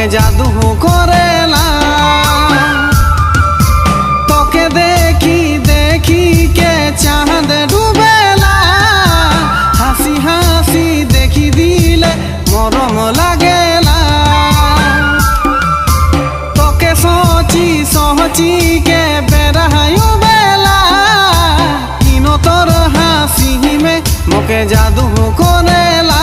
जादू करेला। तोके देखी देखी के चांद डूबेला। हंसी हंसी देखी दिले मरम लागेला। तोके सोची सोची के बेरहायु बेला। किनो तोर हंसी में मोके जादू करेला।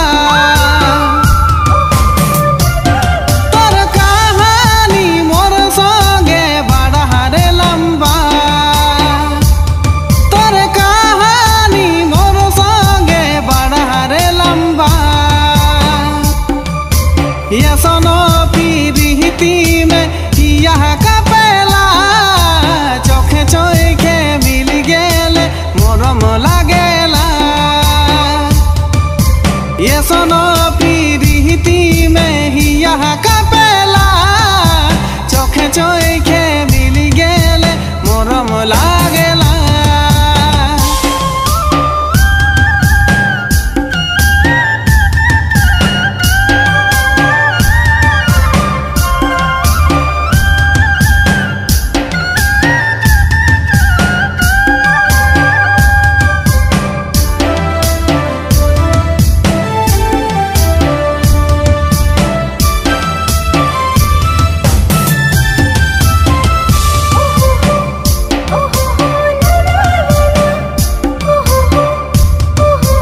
या सोनो पीरिती में यह कपेला। चोखे चोखे मिल गेले मरम लागेला। ये सोनो पीरिती में यह कपेला। चोखे चोखे मिल गेले मरम लागेला।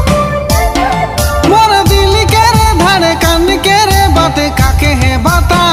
काके है बता